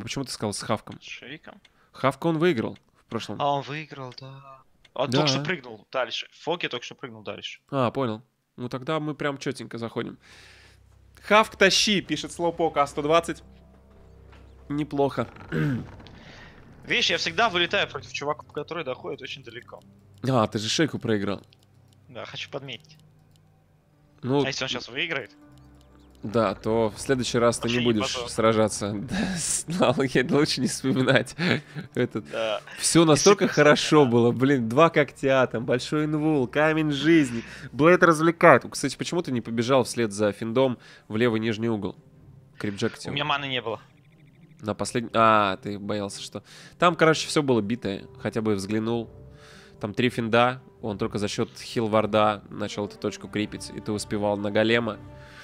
почему ты сказал с Хавком? С Шейком. Хавка он выиграл в прошлом. А, он выиграл, да. Он Да. только что прыгнул дальше. Фоки только что прыгнул дальше. А, понял. Ну тогда мы прям четенько заходим. Хавк тащи, пишет Слоупок А120. Неплохо. Видишь, я всегда вылетаю против чуваков, которые доходят очень далеко. А, ты же Шейку проиграл. Да, хочу подметить. Ну, А если он сейчас выиграет? да, то в следующий раз ты не Вообще не будешь позор. сражаться. Да, лучше не вспоминать. Да. Все настолько Если хорошо да. было. Блин, 2 когтя, там большой инвул, камень жизни. Блейд развлекает. Кстати, почему ты не побежал вслед за Финдом в левый нижний угол? Крипджек У меня маны не было. на последний... А, ты боялся, что... Там, короче, все было битое. Хотя бы взглянул. Там 3 Финда. Он только за счет хил-варда начал эту точку крипить. И ты успевал на голема.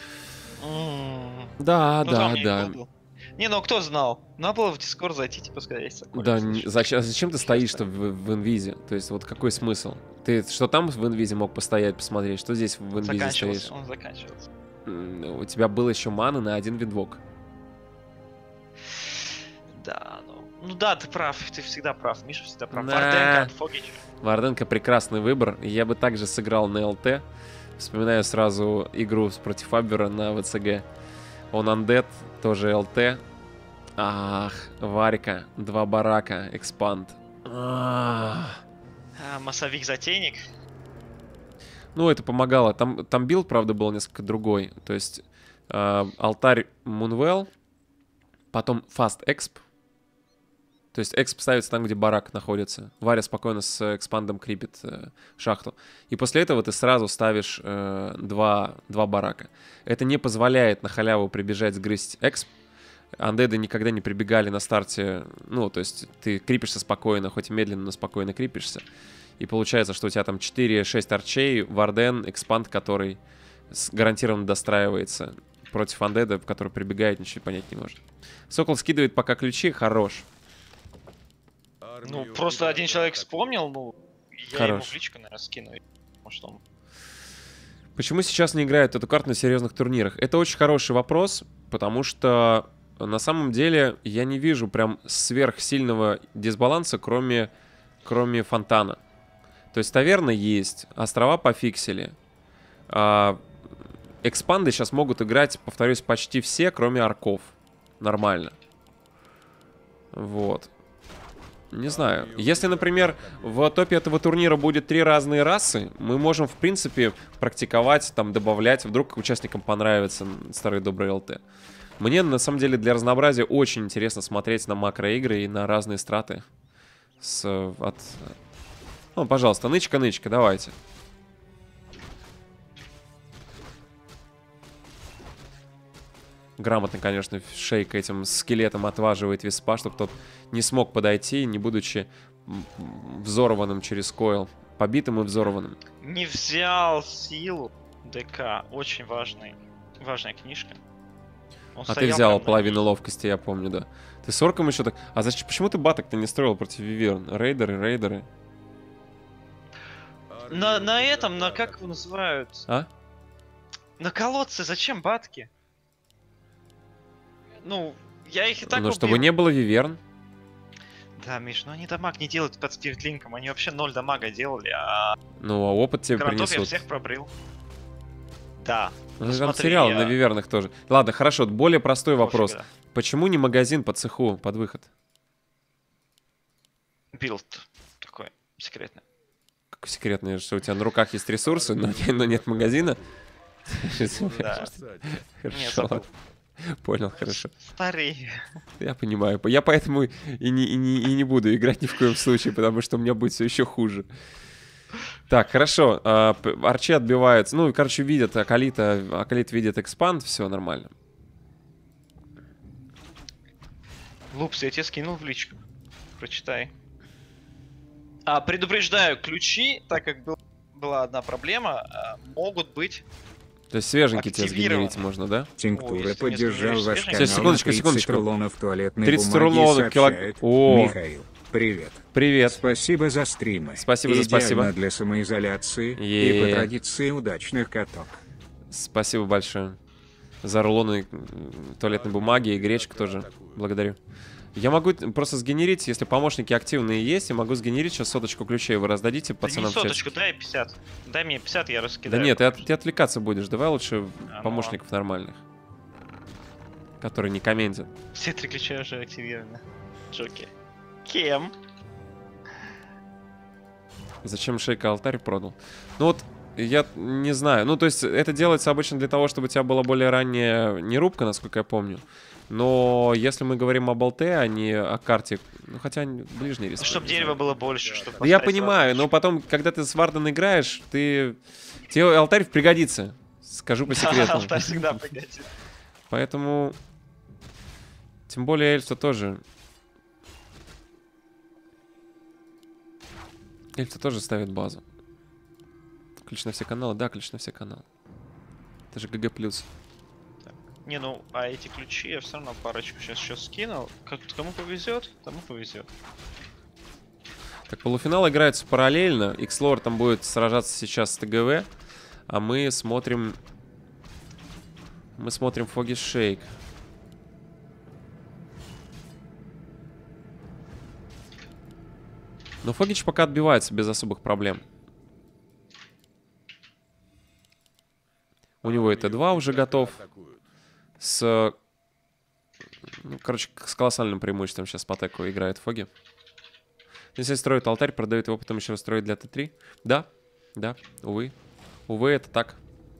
Да, Ну, да, там не да. был. Не, ну кто знал? Надо было в Дискорд зайти, типа сказать. Да, зачем ты стоишь-то в инвизе? То есть вот какой смысл? Ты что там в инвизе мог постоять, посмотреть? Что здесь в инвизе стоишь? Он заканчивался. У тебя было еще маны на 1 виндвок. Да, ну да, ты прав, ты всегда прав, Миша всегда прав. Да. Варденко от Фогича. Варденко прекрасный выбор. Я бы также сыграл на ЛТ. Вспоминаю сразу игру против Абвера на ВЦГ. Он Undead, тоже ЛТ. Ах, Варика, 2 барака, экспанд. Массовик-затейник. Ну, это помогало. Там билд, правда, был несколько другой. То есть алтарь Moonwell, потом Fast Exp. То есть эксп ставится там, где барак находится. Варя спокойно с экспандом крипит шахту. И после этого ты сразу ставишь 2 барака. Это не позволяет на халяву прибежать сгрызть эксп. Андеды никогда не прибегали на старте. Ну, то есть ты крипишься спокойно, хоть и медленно, но спокойно крипишься. И получается, что у тебя там 4-6 арчей, варден, экспанд, который гарантированно достраивается против андеда, который прибегает, ничего понять не может. Сокол скидывает пока ключи, хорош. Ну, просто один человек вспомнил, ну, я Хорош. ему в личку, наверное, скину. Может, он... Почему сейчас не играют эту карту на серьезных турнирах? Это очень хороший вопрос, потому что на самом деле я не вижу прям сверхсильного дисбаланса, кроме фонтана. То есть таверна есть, острова пофиксили. Экспанды сейчас могут играть, повторюсь, почти все, кроме арков. Нормально. Вот. Не знаю. Если, например, в топе этого турнира будет 3 разные расы, мы можем, в принципе, практиковать, там, добавлять. Вдруг участникам понравится старый добрый ЛТ. Мне, на самом деле, для разнообразия очень интересно смотреть на макроигры и на разные страты. Ну, пожалуйста, нычка, давайте. Грамотно, конечно, Шейк этим скелетом отваживает виспа, чтобы тот не смог подойти, не будучи взорванным через койл. Побитым и взорванным. Не взял силу ДК. Очень важная книжка. Он А ты стоял взял прям на половину ней. ловкости, я помню, да. Ты с орком еще так... А зачем, почему ты баток-то не строил против Виверн? Рейдеры. На этом, на как его называют? А? На колодце зачем батки? Ну, я их и так Ну, убил. чтобы не было Виверн. Да, Миш, ну они дамаг не делают под спиртлинком, они вообще 0 дамага делали, а Ну, а опыт тебе Грантов я принесут. всех пробрил. Да. Ну, Ну, ты там смотри, терял я- на Вивернах тоже. Ладно, хорошо, более простой вопрос. Пофига. Почему не магазин по цеху под выход? Билд такой секретный. Как секретное, что у тебя на руках есть ресурсы, но нет магазина? Да. Не, Хорошо, забыл. ладно. Понял, хорошо. Старый. Я понимаю. Я поэтому и не буду играть ни в коем случае, потому что у меня будет все еще хуже. Так, хорошо. Арчи отбиваются. Ну, короче, видят Акалит видит экспанд, все нормально. Лупс, я тебе скинул в личку. Прочитай. Предупреждаю, ключи, так как была одна проблема, могут быть... То есть свеженький тебе Активировано. сгенерить можно, да? Тинктура если ты мне поддержал сгенеришь ваш свеженький. канал Сейчас, на секундочку, 30 секундочку. рулонов туалетной 30 бумаги и рулонов, сообщает О. Михаил, привет. Привет. Спасибо за стримы. Спасибо за Идеально спасибо. для самоизоляции Е. и по традиции удачных каток. Спасибо большое. За рулоны туалетной бумаги и гречку тоже. Благодарю. Я могу просто сгенерить, если помощники активные есть, я могу сгенерить сейчас соточку ключей. Вы раздадите Да не пацанам в соточку, чатике? дай 50. Дай мне 50, я Да раскидаю. нет, ты отвлекаться будешь. Давай лучше ну помощников нормальных. Которые не комментят. Все 3 ключа уже активированы. Джокер. Кем? Зачем Шейка алтарь продал? Ну вот, я не знаю. Ну, то есть, это делается обычно для того, чтобы у тебя была более ранняя нерубка, насколько я помню. Но если мы говорим об ЛТ, а не о карте, ну, хотя ближний риск. Чтобы дерева было больше, чтобы... Да я понимаю, но потом, когда ты с Варден играешь, тебе алтарь пригодится. Скажу по секрету. Да, алтарь всегда пригодится. Поэтому... Тем более эльфа тоже... Эльфа тоже ставит базу. Ключ на все каналы? Да, ключ на все каналы. Это же ГГ+. Не, ну, а эти ключи я все равно парочку сейчас еще скинул. Кому повезет, тому повезет. Так, полуфинал играется параллельно. Xlord там будет сражаться сейчас с ТГВ. А мы смотрим... Мы смотрим Foggy Shake. Но Фогич пока отбивается без особых проблем. У него и Т2 уже готов. С... Ну, короче, с колоссальным преимуществом сейчас по теку играет Фоги. Если строит алтарь, продает его, потом еще строит для Т3. Да, да, увы. Увы, это так.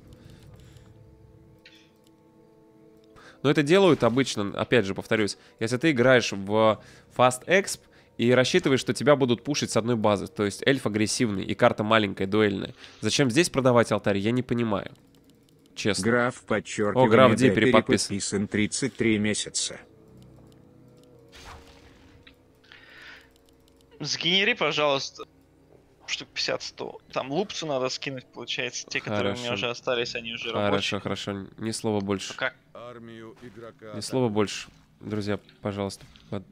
Но это делают обычно, опять же, повторюсь, если ты играешь в Fast Exp и рассчитываешь, что тебя будут пушить с одной базы. То есть эльф агрессивный и карта маленькая, дуэльная. Зачем здесь продавать алтарь, я не понимаю. Честно. Граф, подчеркивание, О, граф Ди переподписан 33 месяца. Сгенери, пожалуйста, штук 50-100. Там лупцу надо скинуть, получается. Те, которые у меня Хорошо. уже остались, они уже Хорошо, рабочие. хорошо. Ни слова больше. Ну как? Ни слова больше. Друзья, пожалуйста.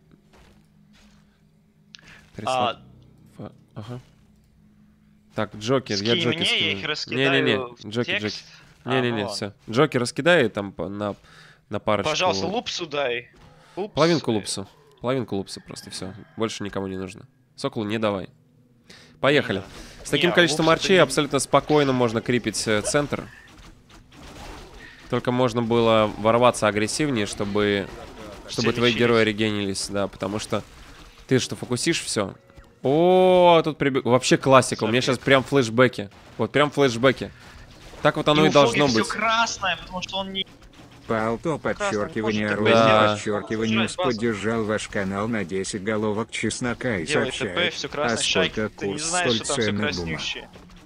Ага. Так, Джокер, я Скинь Джокер мне, я их скину. раскидаю Не-не-не, в Джокер, Джокер. текст. Не-не-не, Ну все. Джокер раскидай там на парочку. Пожалуйста, лупсу дай. Лупс. Половинку лупсу. Половинку лупса просто, все. Больше никому не нужно. Соколу не давай. Поехали. С таким Не, количеством лупс это арчей не- абсолютно спокойно можно крипить центр. Только можно было ворваться агрессивнее, чтобы Все твои лечились. герои регенились, да, потому что ты что, фокусишь, все. О, тут вообще классика. У меня сейчас прям флешбеки. Вот прям флешбеки. Так вот оно и у должно Фоги быть. Все красное, потому что он не... Палто, подчеркивание, Красный, Роза, да. подчеркивание, Сжать базу. поддержал ваш канал на 10 головок чеснока и Делай ТП, сообщает, все а красное. Шайк, сколько ты не курс знаешь, столь что там все ценных бумаг. краснющее.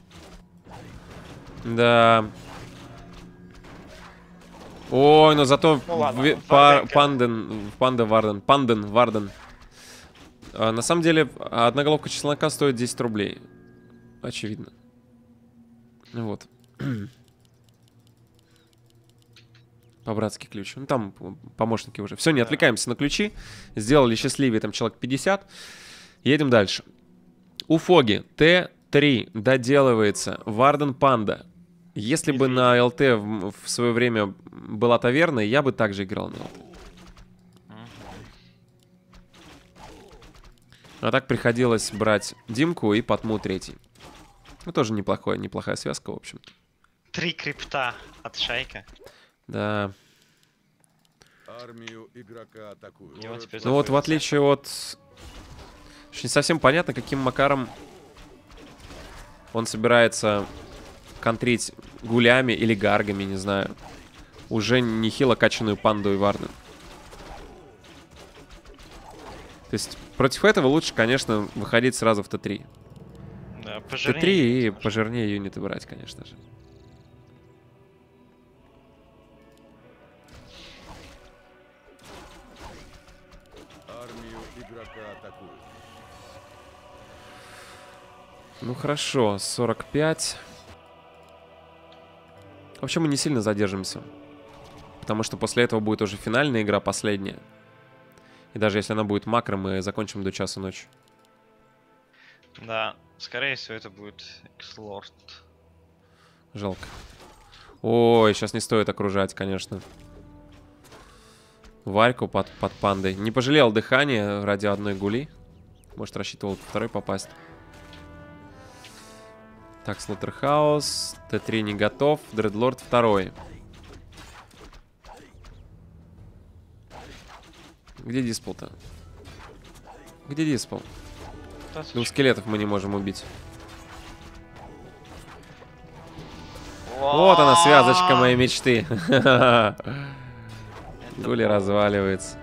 Да. Ой, но зато Ну ладно, Панден Варден. На самом деле, одна головка чеснока стоит 10 рублей. Очевидно. Вот. По-братски ключ. Ну, там помощники уже. Все, не отвлекаемся на ключи. Сделали счастливее там человек 50. Едем дальше. У Фоги Т3 доделывается. Варден Панда. Если бы на ЛТ в свое время была таверна, я бы также играл на ЛТ. А так приходилось брать Димку и Патму третий. Ну, тоже неплохая связка, в общем-то. 3 крипта от Шайка. Да. Армию игрока атакуют. И он теперь Ну вот, в заходит отличие от... Не совсем понятно, каким макаром он собирается контрить гулями или гаргами, не знаю. Уже нехило качаную панду и Варден. То есть против этого лучше, конечно, выходить сразу в Т3. Да, Т3 пожирнее. и пожирнее юниты брать, конечно же. Армию игрока атакуют. Ну хорошо, 45. Вообще мы не сильно задержимся. Потому что после этого будет уже финальная игра, последняя. И даже если она будет макро, мы закончим до часа ночи. Да, скорее всего это будет Xlord. Жалко. Ой, сейчас не стоит окружать, конечно. Варьку под пандой. Не пожалел дыхания ради одной гули. Может, рассчитывал второй попасть. Так, Слоттерхаус. Т3 не готов. Дредлорд второй. Где Диспл-то? Где Диспл? Двух скелетов мы не можем убить. Вот она, связочка моей мечты. Гули разваливается.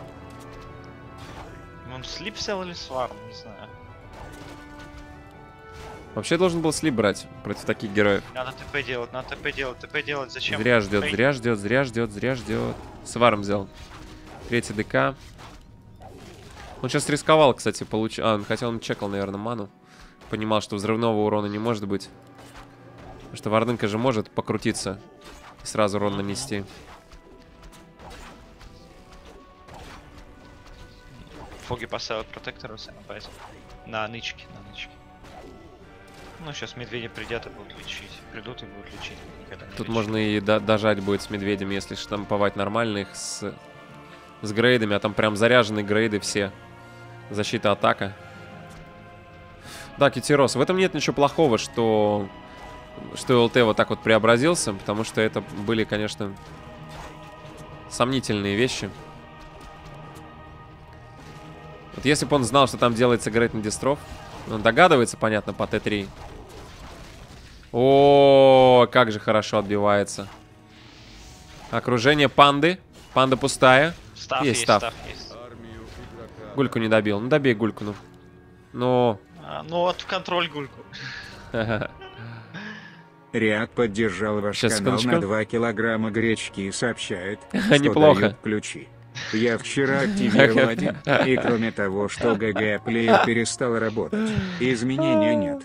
Он слип взял или сварм, не знаю. Вообще должен был слип брать против таких героев. Надо ТП делать, надо ТП делать, ТП делать. Зачем? Зря ждет, зря ждет, зря ждет, зря ждет. Сварм взял. Третий ДК. Он сейчас рисковал, кстати, получил. Хотя он чекал, наверное, ману. Понимал, что взрывного урона не может быть. Потому что Варденка же может покрутиться и сразу урон нанести. Фоги поставил протектор у себя на базе. На нычке, на нычке. Ну, сейчас медведи придут и будут лечить. Придут и будут лечить. Никогда не Тут лечить. можно и дожать будет с медведем, если штамповать нормальных с грейдами. А там прям заряженные грейды все. Защита, атака. Да, Китирос. В этом нет ничего плохого, что ЛТ вот так вот преобразился. Потому что это были, конечно, сомнительные вещи. Вот если бы он знал, что там делается грейд на дистров. Он догадывается, понятно, по Т3. О, как же хорошо отбивается. Окружение панды. Панда пустая. Став Есть есть, став. став есть. Армию игрока. Гульку не добил. Ну добей гульку, ну. Ну. Ну вот в контроль гульку. Риад поддержал ваш Сейчас, канал секундочку. на 2 килограмма гречки и сообщает, что Неплохо. дает ключи. Я вчера активировал один, и кроме того, что ГГ плеер перестал работать, изменения нет.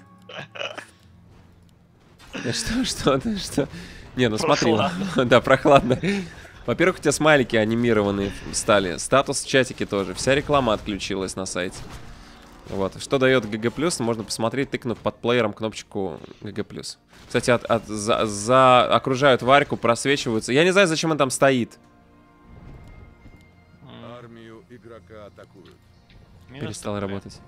Что? Не, ну смотри. Прохладно. Да, прохладно. Во-первых, у тебя смайлики анимированные стали. Статус в чатике тоже. Вся реклама отключилась на сайте. Вот. Что дает ГГ+, можно посмотреть, тыкнув под плеером кнопочку ГГ+. Кстати, окружают Варьку, просвечиваются. Я не знаю, зачем он там стоит. Армию игрока атакуют. Минус Перестал ТП. работать.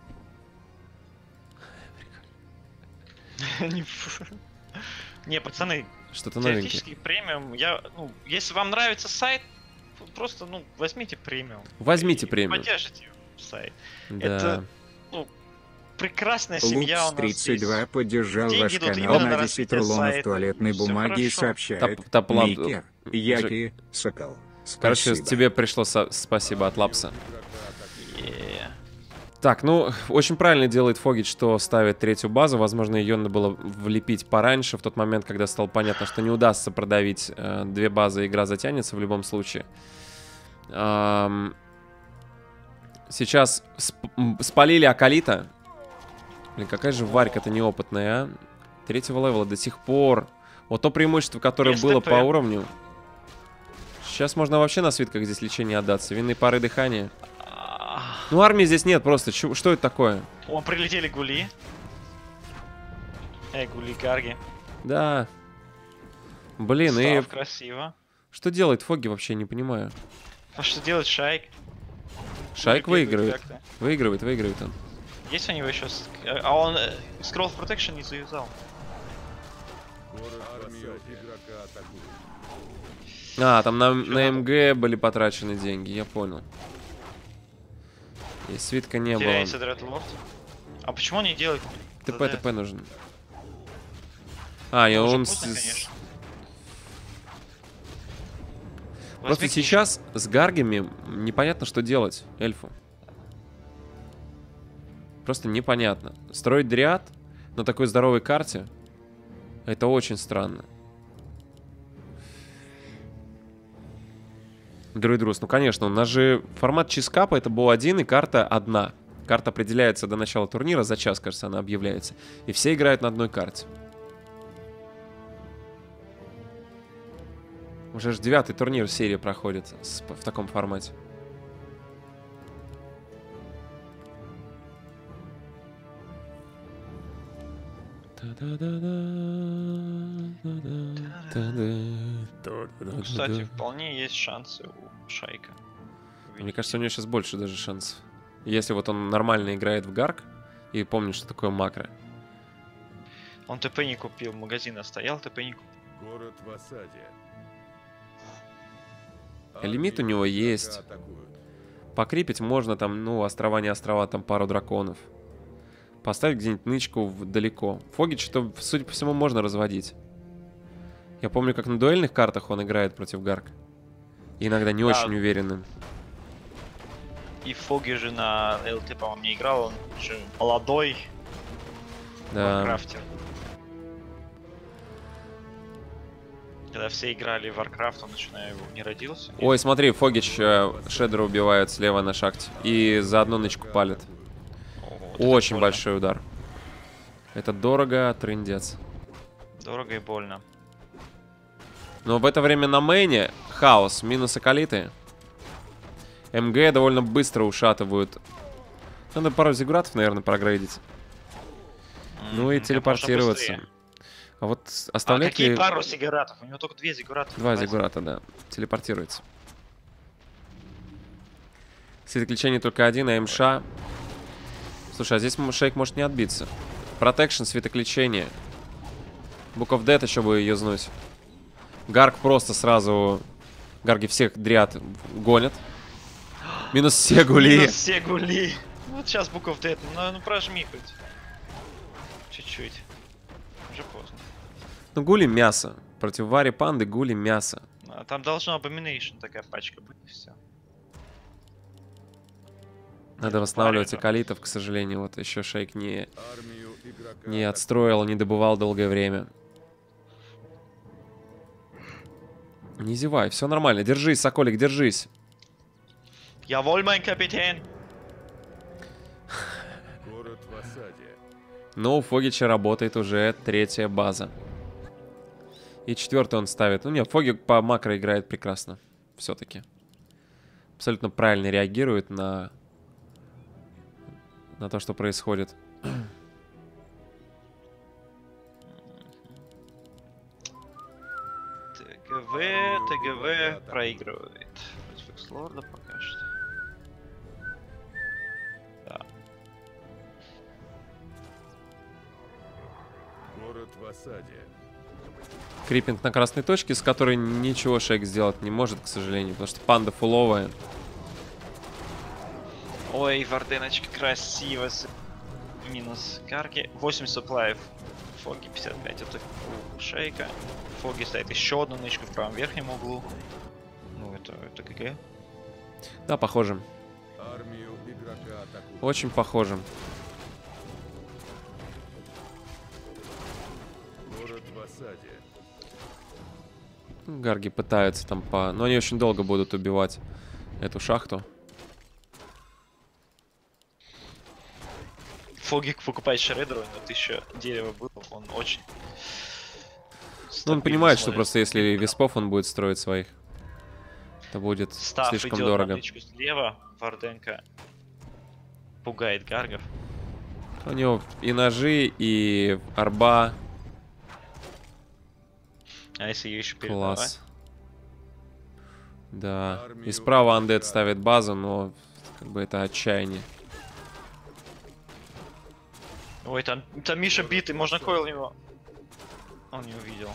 Не, пацаны, Что-то новенькое. теоретически премиум, если вам нравится сайт, просто, возьмите премиум. Возьмите И премиум. Поддержите сайт. Да. Это, прекрасная семья у нас здесь. Лукс32 поддержал Деньги ваш идут канал именно на на 10 развитие рулонов сайта. туалетной Всё бумаги и хорошо. сообщает Таплан- Микер, Яки, Сокол. Короче, Спасибо. тебе пришло спасибо от Лапса. Е. Так, ну, очень правильно делает Фогич, что ставит третью базу. Возможно, ее надо было влепить пораньше, в тот момент, когда стало понятно, что не удастся продавить две базы, игра затянется в любом случае. Сейчас спалили Акалита. Блин, какая же Варька-то неопытная, а? Третьего левела до сих пор. Вот то преимущество, которое Без было ТП. по уровню. Сейчас можно вообще на свитках здесь лечение отдаться. Винные пары дыхания. Ну, армии здесь нет просто. Что это такое? О, прилетели гули. Гули Гарги. Да. Блин, и Став красиво. что делает Фоги, вообще не понимаю. А что делает Шайк? Шайк Гули бегают выигрывает. как-то. Выигрывает он. Есть у него еще... А он Scroll of Protection не завязал. Армию игрока атакуют. А, там на МГ были потрачены деньги, я понял. И свитка не было. Теряется Дредлорд. А почему он не делает? ТП нужен. А, и Уже он... поздно, конечно. Просто Возьми сейчас с гаргами непонятно, что делать эльфу. Просто непонятно. Строить дриад на такой здоровой карте — это очень странно. Друидрус, ну конечно, у нас же формат чизкапа — это был один, и карта одна. Карта определяется до начала турнира, за час, кажется, она объявляется. И все играют на одной карте. Уже ж 9-й турнир серии проходит в таком формате. Кстати, вполне есть шансы у Шайка. Мне кажется, у него сейчас больше даже шансов. Если вот он нормально играет в Гарк и помнит, что такое макро. Он ТП не купил, магазина стоял, ТП не купил. Город в осаде. Лимит у него Армию игрока есть. атакуют. Покрипить можно там, ну, острова не острова, там пару драконов. Поставить где-нибудь нычку далеко. Фогич-то, судя по всему, можно разводить. Я помню, как на дуэльных картах он играет против Гарк. И иногда не Да. очень уверенным. И Фоги же на ЛТ, по-моему, не играл, он же молодой Да. варкрафтер. Когда все играли в Warcraft, он еще, наверное, не родился. Ой, смотри, Фогич Шедера убивает слева на шахте. И за одну нычку палит. О, вот это Очень больно. большой удар. Это дорого, трындец. Дорого и больно. Но в это время на мейне хаос, минус акалиты. МГ довольно быстро ушатывают. Надо пару зиггуратов, наверное, прогрейдить. Ну и Как можно телепортироваться. быстрее. А вот А оставлять какие ли... пару зиггуратов? У него только 2 зиггурата. Два зиггурата, да. Телепортируется. Светоключение только один, а МШ... Слушай, а здесь шейк может не отбиться. Протекшн, светоключение. Book of Death еще бы юзнуть. Гарк просто сразу... Гарги всех дряд гонят. Минус все гули. Минус все гули. Вот сейчас Book of Death, ну прожми хоть. Чуть-чуть. Уже поздно. Ну, гули мясо. Против Вари Панды гули мясо. А там должна Abomination такая пачка быть, и все. Надо восстанавливать акалитов, к сожалению. Вот еще шейк Армию игрока не отстроил, не добывал долгое время. Не зевай, все нормально. Держись, Соколик, держись. Jawohl, mein Kapitän! Город в осаде. Но у Фогича работает уже 3-я база. И 4-ю он ставит. Ну нет, Фоги по макро играет прекрасно. Все-таки. Абсолютно правильно реагирует на то, что происходит. ТГВ проигрывает против Экслорда пока что. Да. Город в осаде. Крипинг на красной точке, с которой ничего шейк сделать не может, к сожалению. Потому что панда фуловая. Ой, Варденочка красиво. Минус Гарги. 8 сапплаев. Фоги 55. Это у шейка. Фоги ставит еще одну нычку в правом верхнем углу. Ну, это ГГ. Да, похоже. Армию игрока атакуют. Очень похоже. Город в осаде. Гарги пытаются там по... Но они очень долго будут убивать эту шахту. Фоги покупает Шредеру, но 1000 дерева было, он очень... Ну, он понимает, что смотрит. просто если виспов он будет строить своих, это будет Став слишком идет дорого. на нычку слева, Варденка пугает гаргов. У него и ножи, и арба. А если ее еще передавать? Класс. Да. И справа Андет ставит базу, но как бы это отчаяние. Ой, там Миша битый, можно койл его. Он не увидел.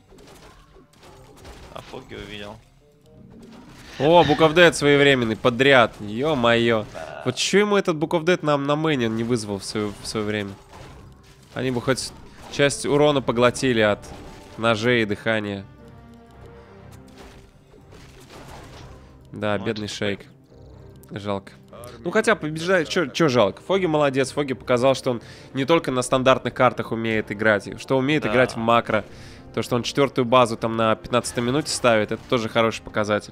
А Фоги увидел. О, Book of Dead своевременный, подряд. Ё-моё. Вот чё ему этот Book of Dead нам на мэне не вызвал в свое время? Они бы хоть часть урона поглотили от ножей и дыхания. Да, Ну, бедный это шейк. Жалко. Ну хотя побеждает, чё жалко. Фоги молодец, Фоги показал, что он не только на стандартных картах умеет играть, что умеет Да. играть в макро. То, что он 4-ю базу там на 15-й минуте ставит, это тоже хороший показатель.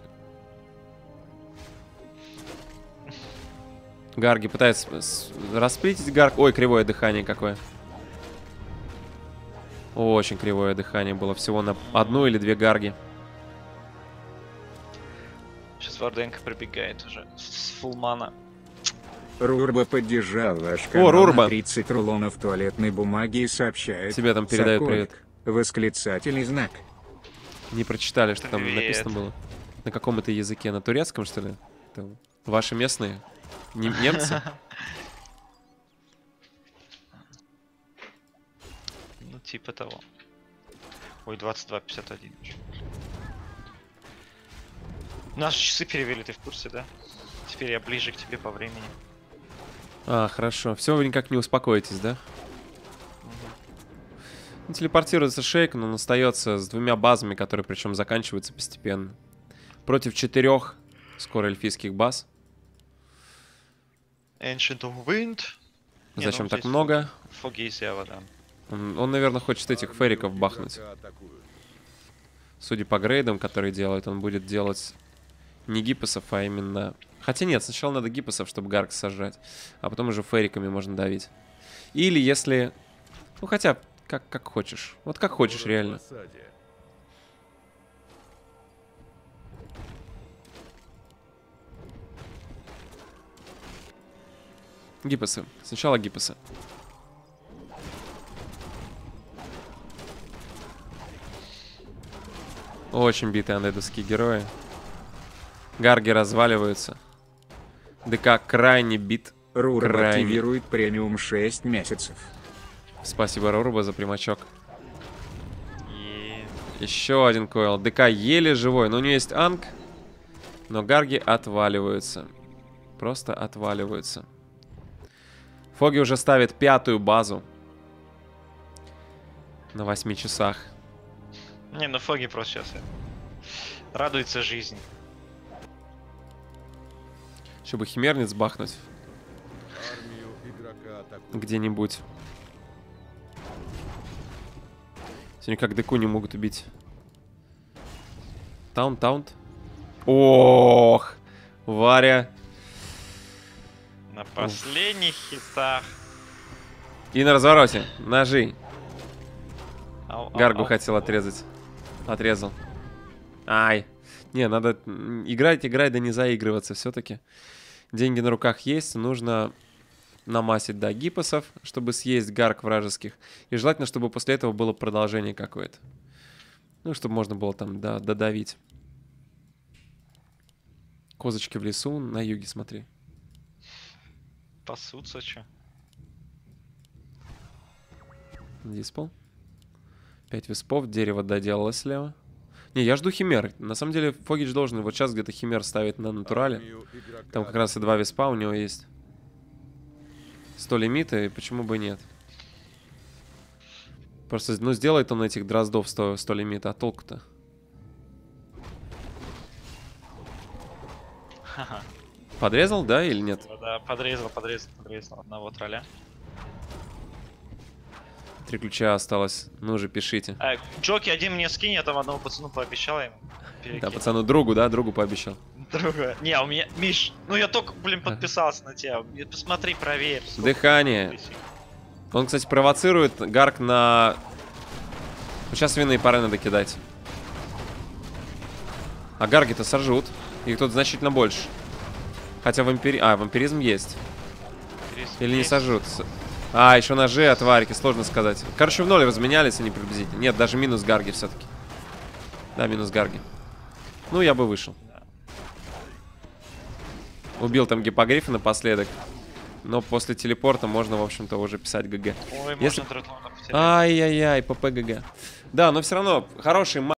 Гарги пытается расплитить Гарг. Ой, кривое дыхание какое. Очень кривое дыхание было. Всего на 1 или 2 Гарги. Сейчас Варденка пробегает уже с фулмана. Рурба поддержал ваш О, канал Рурба. на 30 рулонов туалетной бумаги и сообщает. Тебе там передают «Соколик». привет. Восклицательный знак. Не прочитали, что там Привет. написано было. На каком это языке? На турецком, что ли? Это ваши местные? Немцы? Ну, типа того. Ой, 22:51. Наши часы перевели, ты в курсе, да? Теперь я ближе к тебе по времени. А, хорошо. Все, вы никак не успокоитесь, да? Ну, телепортируется Шейк, но он остается с 2 базами, которые причем заканчиваются постепенно. Против 4 скоро эльфийских баз. Ancient of Wind. Зачем так много? Foggy is Yava, да. Он, наверное, хочет этих фериков бахнуть. Игрока атакуют. Судя по грейдам, которые делает, он будет делать не гиппосов, а именно... Хотя нет, сначала надо гиппосов, чтобы Гаркс сожрать. А потом уже фериками можно давить. Или если... Ну хотя, как хочешь. Вот как хочешь, Город реально. в осаде. Гиппосы. Сначала гиппосы. Очень битые андедовские герои. Гарги разваливаются. ДК крайне бит. Рураб Крайне. активирует премиум 6 месяцев. Спасибо, Руруба, за примачок. И... Еще один койл. ДК еле живой. Но у нее есть анг. Но гарги отваливаются. Просто отваливаются. Фоги уже ставит 5-ю базу. На 8 часах. Не, ну Фоги просто сейчас радуется жизни. Чтобы химерниц бахнуть. Армию игрока атакуют. Где-нибудь. Сегодня как ДК не могут убить. Таунт. Ох! Варя. На последних хитах. И на развороте. Ножи. Ау, ау, Гаргу ау. хотел отрезать. Отрезал. Ай. Не, надо играть, да не заигрываться все-таки. Деньги на руках есть. Нужно намасить, да, гиппосов, чтобы съесть гарк вражеских. И желательно, чтобы после этого было продолжение какое-то. Ну, чтобы можно было там, да, додавить. Козочки в лесу, на юге, смотри. Пасутся, чё? Диспол. 5 виспов, дерево доделалось слева. Не, я жду химер. На самом деле, Фогич должен вот сейчас где-то химер ставить на натурале. Армию игрока Там как раз и 2 виспа у него есть. 100 лимита, и почему бы нет? Просто, ну, сделает он этих дроздов 100 лимита, а толку-то? Ха-ха. Подрезал, да, или нет? Да, подрезал одного тролля. 3 ключа осталось. Ну уже пишите. Джоки, один мне скинь, я там одному пацану пообещал ему. Да, Перекинь. пацану другу, да, другу пообещал. Друга. Не, у меня... Миш, ну я только, блин, подписался на тебя. Посмотри, проверь. сколько Дыхание. тысяч. Он, кстати, провоцирует гарк на... Сейчас свиные пары надо кидать. А гарги-то сожрут. Их тут значительно больше. Хотя вампиризм есть. Или не Есть? сожрут. А, еще ножи от варики, сложно сказать. Короче, в ноль разменялись они приблизительно. Нет, даже минус гарги все-таки. Да, минус гарги. Ну, я бы вышел. Убил там гиппогрифа напоследок. Но после телепорта можно, в общем-то, уже писать ГГ. Ой, Если- можно третлона потерять. Ай-яй-яй, ПП ГГ. Да, но все равно хороший матч.